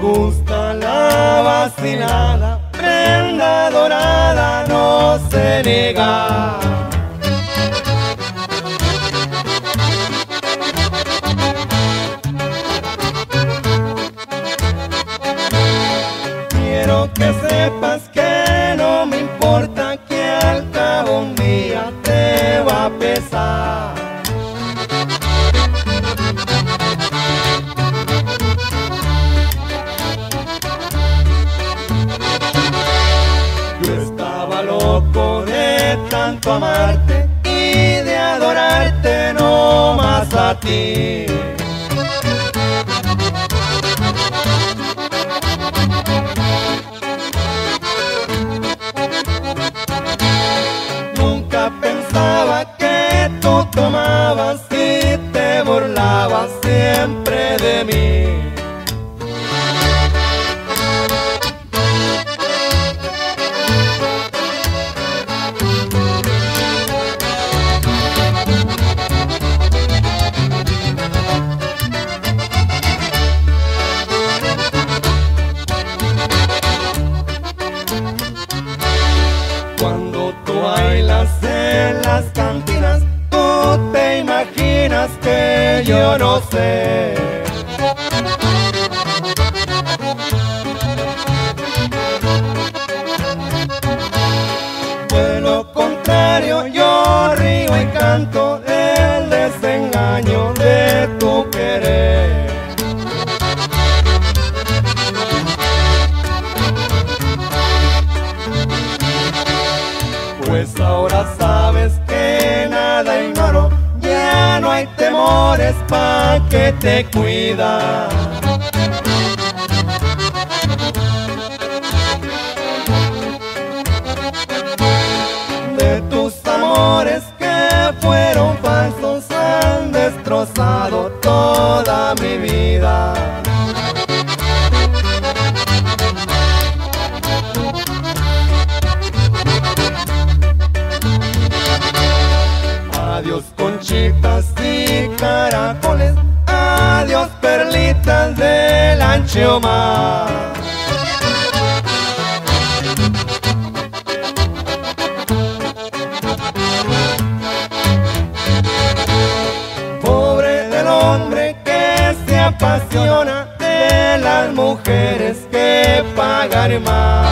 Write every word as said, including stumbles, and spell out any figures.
gusta la vacilada, prenda dorada no se niega. Quiero que sepas que no me importa, que al cabo un día te va a pesar. Yo estaba loco de tanto amarte y de adorarte no más a ti. Nunca pensaba que tú tomabas y te burlabas siempre de mí. Cuando tú bailas en las cantinas, tú te imaginas que yo no sé. De lo contrario, yo río y canto el desengaño de tu querer. Pues ahora sabes que nada ignoro, ya no hay temores pa' que te cuida. De tus amores que fueron falsos han destrozado toda mi vida. Adiós conchitas y caracoles, adiós perlitas del ancho mar. Pobre del hombre que se apasiona de las mujeres que pagan más.